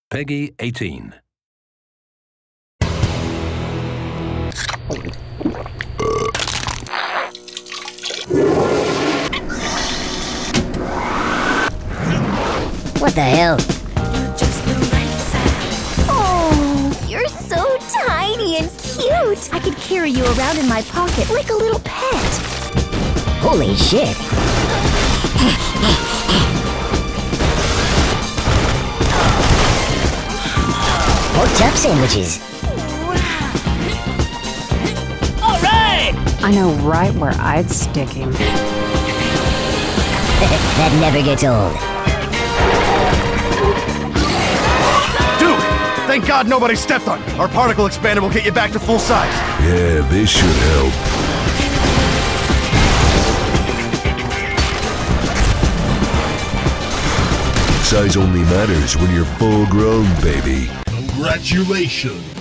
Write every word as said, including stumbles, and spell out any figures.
Peggy eighteen. What the hell? Oh, you're so tiny and cute. I could carry you around in my pocket like a little pet. Holy shit. Pork chop sandwiches. All right! I know right where I'd stick him. That never gets old. Duke! Thank God nobody stepped on you. Our particle expander will get you back to full size. Yeah, this should help. Size only matters when you're full grown, baby. Congratulations!